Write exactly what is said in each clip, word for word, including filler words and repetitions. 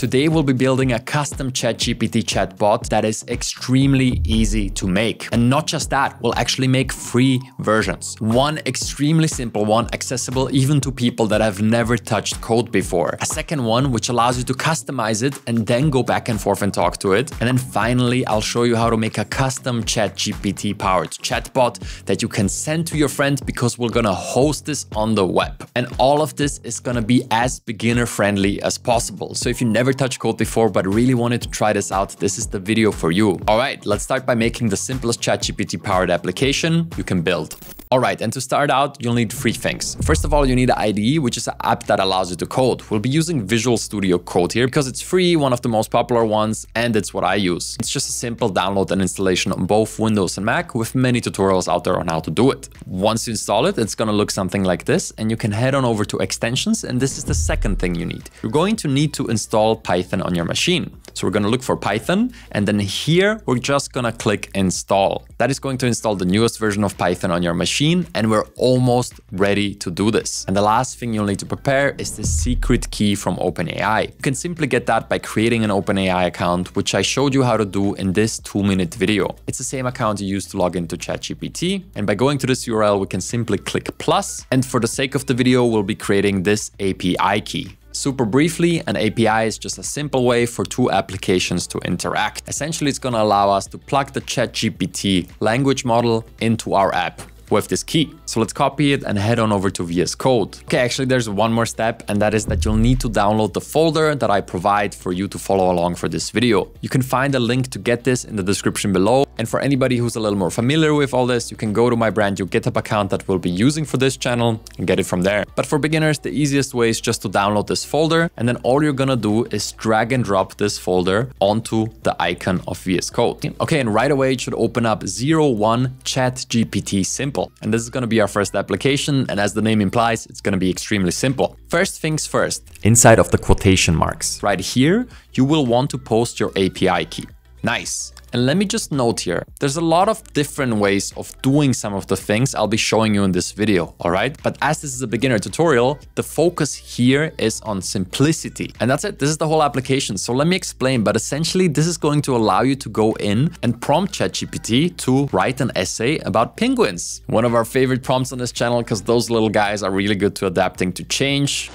Today we'll be building a custom ChatGPT chatbot that is extremely easy to make. And not just that, we'll actually make three versions. One extremely simple one, accessible even to people that have never touched code before. A second one, which allows you to customize it and then go back and forth and talk to it. And then finally, I'll show you how to make a custom ChatGPT-powered chatbot that you can send to your friend, because we're gonna host this on the web. And all of this is gonna be as beginner-friendly as possible. So if you never touched code before but really wanted to try this out, this is the video for you. All right, let's start by making the simplest ChatGPT-powered application you can build. All right, and to start out, you'll need three things. First of all, you need an I D E, which is an app that allows you to code. We'll be using Visual Studio Code here because it's free, one of the most popular ones, and it's what I use. It's just a simple download and installation on both Windows and Mac, with many tutorials out there on how to do it. Once you install it, it's gonna look something like this, and you can head on over to extensions, and this is the second thing you need. You're going to need to install Python on your machine. So we're gonna look for Python, and then here we're just gonna click install. That is going to install the newest version of Python on your machine, and we're almost ready to do this. And the last thing you'll need to prepare is the secret key from OpenAI. You can simply get that by creating an OpenAI account, which I showed you how to do in this two minute video. It's the same account you use to log into ChatGPT, and by going to this U R L, we can simply click plus, and for the sake of the video, we'll be creating this A P I key. Super briefly, an A P I is just a simple way for two applications to interact. Essentially, it's gonna allow us to plug the ChatGPT language model into our app with this key. So let's copy it and head on over to V S Code. Okay, actually there's one more step, and that is that you'll need to download the folder that I provide for you to follow along for this video. You can find a link to get this in the description below. And for anybody who's a little more familiar with all this, you can go to my brand new GitHub account that we'll be using for this channel and get it from there. But for beginners, the easiest way is just to download this folder, and then all you're gonna do is drag and drop this folder onto the icon of V S Code. Okay, and right away it should open up zero one ChatGPT Simple. And this is gonna be our first application, and as the name implies, it's gonna be extremely simple. First things first, inside of the quotation marks, right here, you will want to post your A P I key. Nice. And let me just note here, there's a lot of different ways of doing some of the things I'll be showing you in this video, all right? But as this is a beginner tutorial, the focus here is on simplicity. And that's it, this is the whole application. So let me explain, but essentially this is going to allow you to go in and prompt ChatGPT to write an essay about penguins. One of our favorite prompts on this channel, because those little guys are really good to adapting to change,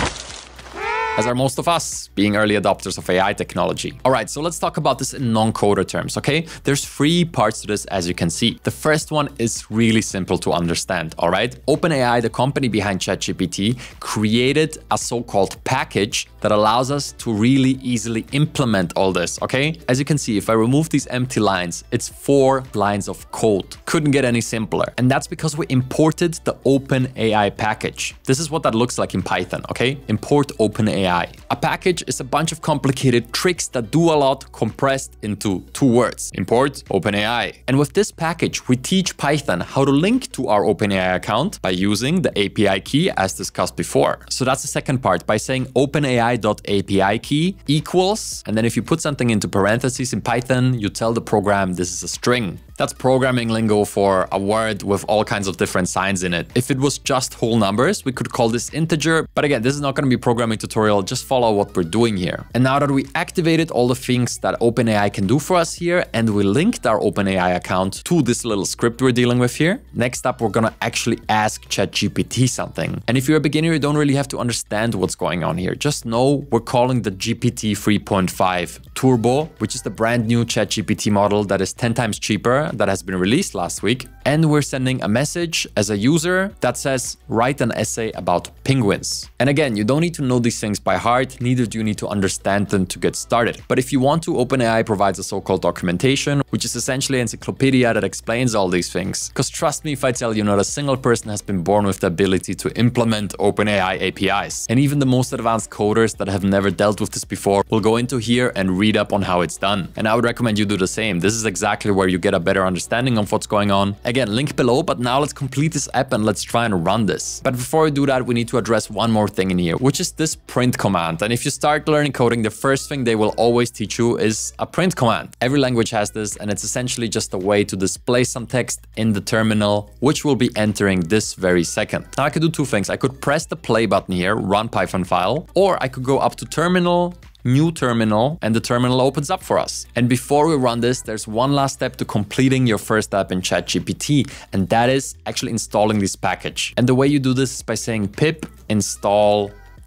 as are most of us, being early adopters of A I technology. All right, so let's talk about this in non-coder terms, okay? There's three parts to this, as you can see. The first one is really simple to understand, all right? OpenAI, the company behind ChatGPT, created a so-called package that allows us to really easily implement all this, okay? As you can see, if I remove these empty lines, it's four lines of code. Couldn't get any simpler. And that's because we imported the OpenAI package. This is what that looks like in Python, okay? Import OpenAI. A package is a bunch of complicated tricks that do a lot compressed into two words. Import OpenAI. And with this package, we teach Python how to link to our OpenAI account by using the A P I key as discussed before. So that's the second part, by saying OpenAI.API key equals, and then if you put something into parentheses in Python, you tell the program this is a string. That's programming lingo for a word with all kinds of different signs in it. If it was just whole numbers, we could call this integer. But again, this is not going to be a programming tutorial. Just follow what we're doing here. And now that we activated all the things that OpenAI can do for us here, and we linked our OpenAI account to this little script we're dealing with here, next up, we're going to actually ask ChatGPT something. And if you're a beginner, you don't really have to understand what's going on here. Just know we're calling the G P T three point five Turbo, which is the brand new ChatGPT model that is ten times cheaper, that has been released last week. And we're sending a message as a user that says, write an essay about penguins. And again, you don't need to know these things by heart, neither do you need to understand them to get started. But if you want to, OpenAI provides a so-called documentation, which is essentially an encyclopedia that explains all these things. Because trust me if I tell you, not a single person has been born with the ability to implement OpenAI A P Is. And even the most advanced coders that have never dealt with this before will go into here and read up on how it's done. And I would recommend you do the same. This is exactly where you get a better understanding of what's going on. Again, link below, but now let's complete this app and let's try and run this. But before we do that, we need to address one more thing in here, which is this print command. And if you start learning coding, the first thing they will always teach you is a print command. Every language has this, and it's essentially just a way to display some text in the terminal, which we'll be entering this very second. Now I could do two things. I could press the play button here, run Python file, or I could go up to terminal, new terminal, and the terminal opens up for us. And before we run this, there's one last step to completing your first app in ChatGPT, and that is actually installing this package. And the way you do this is by saying pip install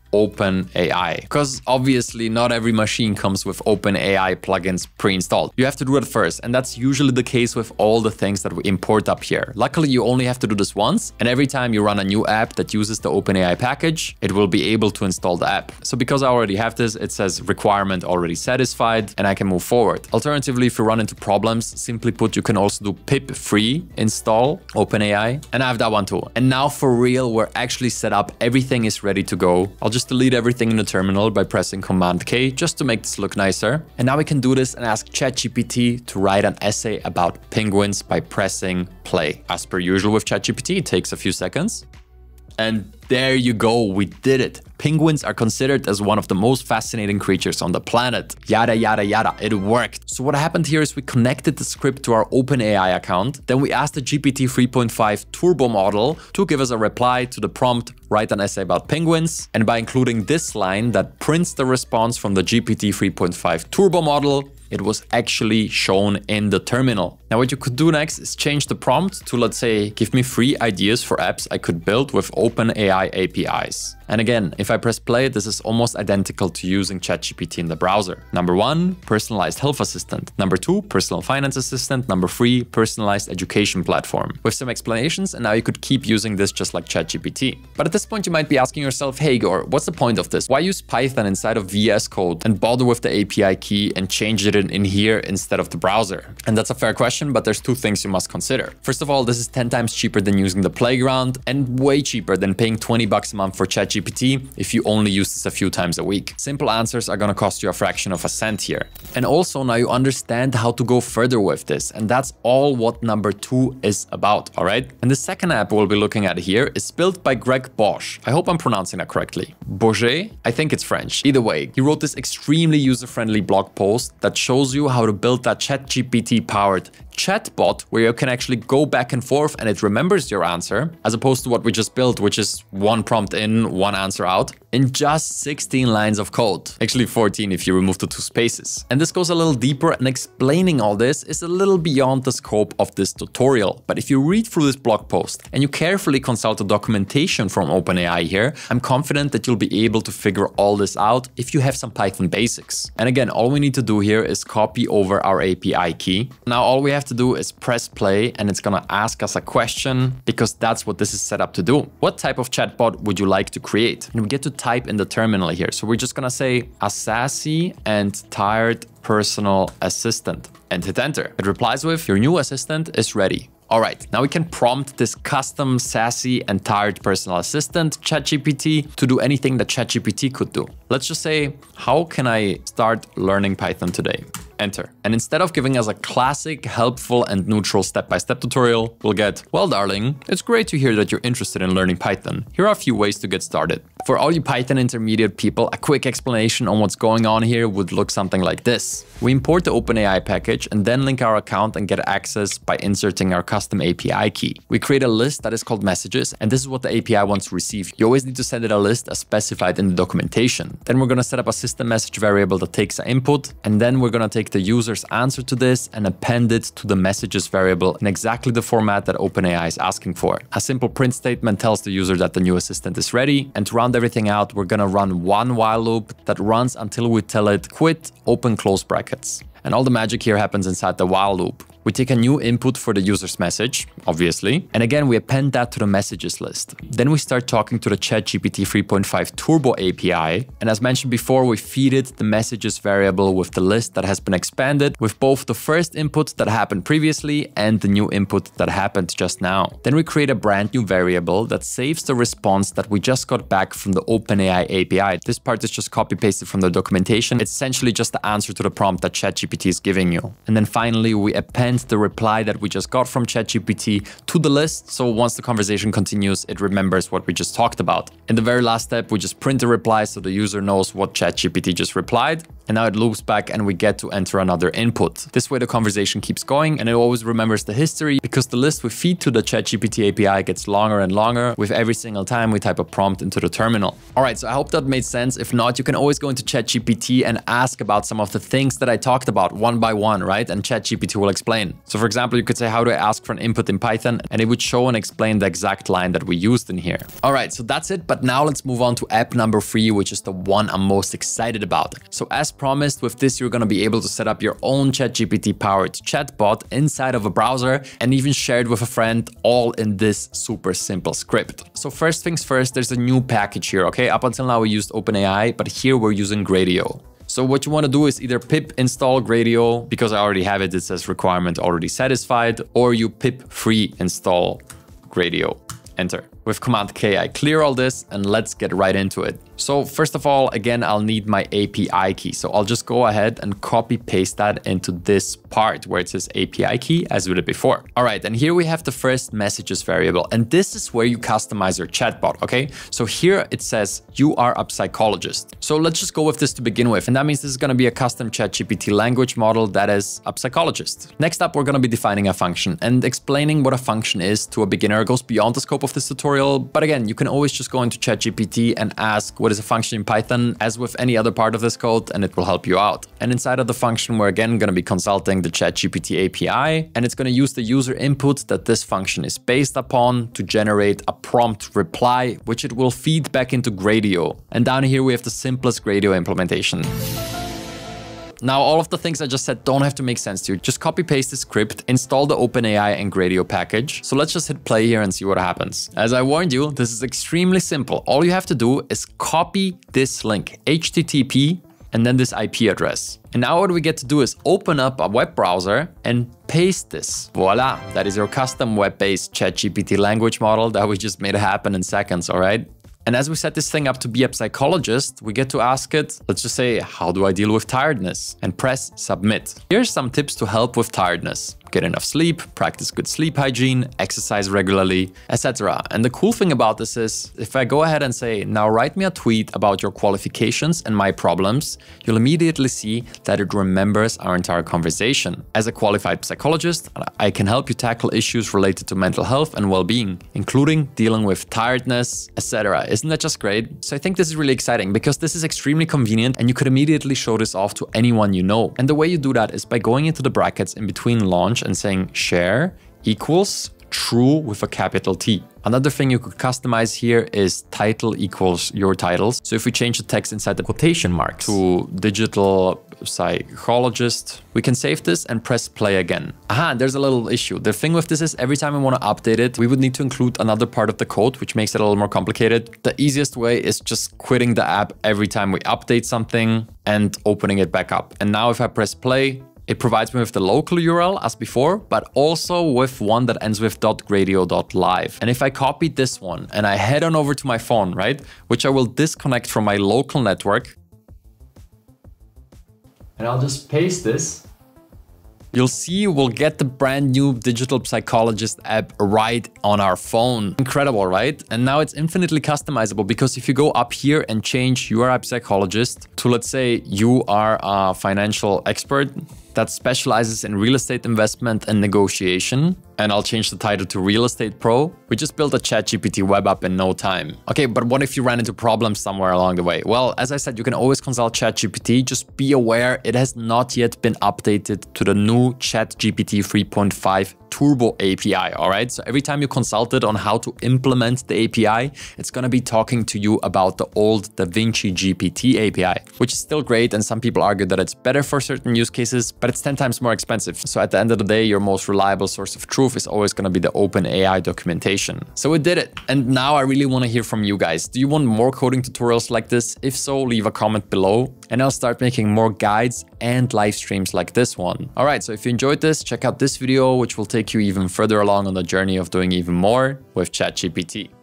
OpenAI, because obviously not every machine comes with OpenAI plugins pre-installed. You have to do it first, and that's usually the case with all the things that we import up here. Luckily, you only have to do this once, and every time you run a new app that uses the OpenAI package, it will be able to install the app. So because I already have this, it says requirement already satisfied, and I can move forward. Alternatively, if you run into problems, simply put, you can also do pip free install OpenAI, and I have that one too. And now for real, we're actually set up. Everything is ready to go. I'll just delete everything in the terminal by pressing Command K just to make this look nicer. And now we can do this and ask ChatGPT to write an essay about penguins by pressing play. As per usual with ChatGPT, it takes a few seconds. And there you go, we did it. Penguins are considered as one of the most fascinating creatures on the planet. Yada, yada, yada, it worked. So what happened here is we connected the script to our OpenAI account. Then we asked the G P T three point five turbo model to give us a reply to the prompt, write an essay about penguins. And by including this line that prints the response from the G P T three point five turbo model, it was actually shown in the terminal. Now what you could do next is change the prompt to, let's say, give me three ideas for apps I could build with OpenAI A P Is. And again, if I press play, this is almost identical to using ChatGPT in the browser. Number one, personalized health assistant. Number two, personal finance assistant. Number three, personalized education platform. With some explanations, and now you could keep using this just like ChatGPT. But at this point, you might be asking yourself, hey Igor, what's the point of this? Why use Python inside of V S Code and bother with the A P I key and change it in, in here instead of the browser? And that's a fair question, but there's two things you must consider. First of all, this is ten times cheaper than using the playground and way cheaper than paying twenty bucks a month for ChatGPT if you only use this a few times a week. Simple answers are gonna cost you a fraction of a cent here. And also now you understand how to go further with this, and that's all what number two is about, all right? And the second app we'll be looking at here is built by Greg Bosch. I hope I'm pronouncing that correctly. Bourget? I think it's French. Either way, he wrote this extremely user-friendly blog post that shows you how to build that ChatGPT-powered chatbot where you can actually go back and forth and it remembers your answer, as opposed to what we just built, which is one prompt in, one answer out, in just sixteen lines of code. Actually fourteen if you remove the two spaces. And this goes a little deeper, and explaining all this is a little beyond the scope of this tutorial. But if you read through this blog post and you carefully consult the documentation from OpenAI here, I'm confident that you'll be able to figure all this out if you have some Python basics. And again, all we need to do here is copy over our A P I key. Now all we have to do is press play, and it's gonna ask us a question, because that's what this is set up to do. What type of chatbot would you like to create? And we get to type in the terminal here. So we're just gonna say a sassy and tired personal assistant and hit enter. It replies with, your new assistant is ready. All right, now we can prompt this custom sassy and tired personal assistant ChatGPT to do anything that ChatGPT could do. Let's just say, how can I start learning Python today? Enter. And instead of giving us a classic, helpful and neutral step-by-step tutorial, we'll get, well, darling, it's great to hear that you're interested in learning Python. Here are a few ways to get started. For all you Python intermediate people, a quick explanation on what's going on here would look something like this. We import the OpenAI package and then link our account and get access by inserting our custom A P I key. We create a list that is called messages, and this is what the A P I wants to receive. You always need to send it a list as specified in the documentation. Then we're gonna set up a system message variable that takes an input, and then we're gonna take the user's answer to this and append it to the messages variable in exactly the format that OpenAI is asking for. A simple print statement tells the user that the new assistant is ready, and to round everything out, we're gonna run one while loop that runs until we tell it quit, open close brackets. And all the magic here happens inside the while loop. We take a new input for the user's message, obviously, and again we append that to the messages list. Then we start talking to the ChatGPT three point five Turbo A P I, and as mentioned before, we feed it the messages variable with the list that has been expanded with both the first input that happened previously and the new input that happened just now. Then we create a brand new variable that saves the response that we just got back from the OpenAI A P I. This part is just copy-pasted from the documentation. It's essentially just the answer to the prompt that ChatGPT is giving you. And then finally, we append the reply that we just got from ChatGPT to the list, so once the conversation continues, it remembers what we just talked about. In the very last step, we just print the reply so the user knows what ChatGPT just replied, And now it loops back and we get to enter another input. This way the conversation keeps going and it always remembers the history because the list we feed to the ChatGPT A P I gets longer and longer with every single time we type a prompt into the terminal. All right, so I hope that made sense. If not, you can always go into ChatGPT and ask about some of the things that I talked about one by one, right? And ChatGPT will explain. So for example, you could say, how do I ask for an input in Python? And it would show and explain the exact line that we used in here. All right, so that's it. But now let's move on to app number three, which is the one I'm most excited about. So as promised, with this, you're going to be able to set up your own ChatGPT-powered chatbot inside of a browser and even share it with a friend, all in this super simple script. So first things first, there's a new package here, okay? Up until now, we used OpenAI, but here we're using Gradio. So what you want to do is either pip install Gradio, because I already have it, it says requirement already satisfied, or you pip free install Gradio, enter. With Command K, I clear all this and let's get right into it. So first of all, again, I'll need my A P I key. So I'll just go ahead and copy paste that into this part where it says A P I key as we did before. All right, and here we have the first messages variable. And this is where you customize your chatbot, okay? So here it says you are a psychologist. So let's just go with this to begin with. And that means this is gonna be a custom ChatGPT language model that is a psychologist. Next up, we're gonna be defining a function, and explaining what a function is to a beginner goes beyond the scope of this tutorial. But again, you can always just go into ChatGPT and ask what is a function in Python, as with any other part of this code, and it will help you out. And inside of the function, we're again going to be consulting the ChatGPT A P I, and it's going to use the user input that this function is based upon to generate a prompt reply, which it will feed back into Gradio. And down here, we have the simplest Gradio implementation. Now, all of the things I just said don't have to make sense to you. Just copy paste the script, install the OpenAI and Gradio package. So let's just hit play here and see what happens. As I warned you, this is extremely simple. All you have to do is copy this link, H T T P, and then this I P address. And now what we get to do is open up a web browser and paste this. Voila, that is your custom web-based ChatGPT language model that we just made happen in seconds, all right? And as we set this thing up to be a psychologist, we get to ask it, let's just say, how do I deal with tiredness? And press submit. Here's some tips to help with tiredness. Get enough sleep, practice good sleep hygiene, exercise regularly, et cetera. And the cool thing about this is, if I go ahead and say, now write me a tweet about your qualifications and my problems, you'll immediately see that it remembers our entire conversation. As a qualified psychologist, I can help you tackle issues related to mental health and well-being, including dealing with tiredness, et cetera. Isn't that just great? So I think this is really exciting because this is extremely convenient and you could immediately show this off to anyone you know. And the way you do that is by going into the brackets in between launch and saying share equals true with a capital T. Another thing you could customize here is title equals your titles. So if we change the text inside the quotation marks to digital psychologist, we can save this and press play again. Aha, there's a little issue. The thing with this is every time we want to update it, we would need to include another part of the code, which makes it a little more complicated. The easiest way is just quitting the app every time we update something and opening it back up. And now if I press play, it provides me with the local U R L as before, but also with one that ends with .gradio dot live. And if I copy this one and I head on over to my phone, right, which I will disconnect from my local network, and I'll just paste this, you'll see we'll get the brand new digital psychologist app right on our phone. Incredible, right? And now it's infinitely customizable because if you go up here and change you are a psychologist to, let's say, you are a financial expert that specializes in real estate investment and negotiation, and I'll change the title to Real Estate Pro. We just built a ChatGPT web app in no time. Okay, but what if you ran into problems somewhere along the way? Well, as I said, you can always consult ChatGPT. Just be aware it has not yet been updated to the new ChatGPT three point five Turbo A P I, all right? So every time you consult it on how to implement the A P I, it's gonna be talking to you about the old DaVinci G P T A P I, which is still great, and some people argue that it's better for certain use cases, but it's ten times more expensive. So at the end of the day, your most reliable source of truth is always gonna be the OpenAI documentation. So we did it. And now I really wanna hear from you guys. Do you want more coding tutorials like this? If so, leave a comment below, and I'll start making more guides and live streams like this one. All right, so if you enjoyed this, check out this video, which will take you even further along on the journey of doing even more with ChatGPT.